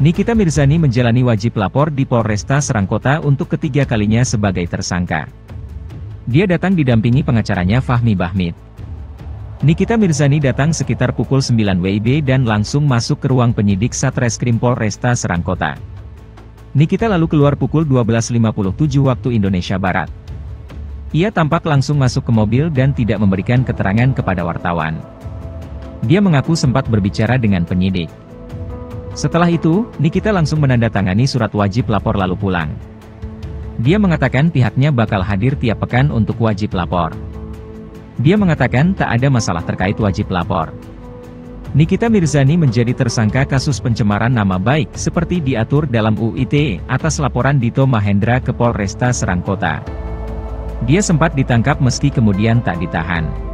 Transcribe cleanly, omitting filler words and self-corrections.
Nikita Mirzani menjalani wajib lapor di Polresta Serangkota untuk ketiga kalinya sebagai tersangka. Dia datang didampingi pengacaranya Fahmi Bahmid. Nikita Mirzani datang sekitar pukul 9 WIB dan langsung masuk ke ruang penyidik Satreskrim Polresta Serangkota. Nikita lalu keluar pukul 12.57 waktu Indonesia Barat. Ia tampak langsung masuk ke mobil dan tidak memberikan keterangan kepada wartawan. Dia mengaku sempat berbicara dengan penyidik. Setelah itu, Nikita langsung menandatangani surat wajib lapor lalu pulang. Dia mengatakan pihaknya bakal hadir tiap pekan untuk wajib lapor. Dia mengatakan tak ada masalah terkait wajib lapor. Nikita Mirzani menjadi tersangka kasus pencemaran nama baik seperti diatur dalam UU ITE atas laporan Dito Mahendra ke Polresta Serangkota. Dia sempat ditangkap meski kemudian tak ditahan.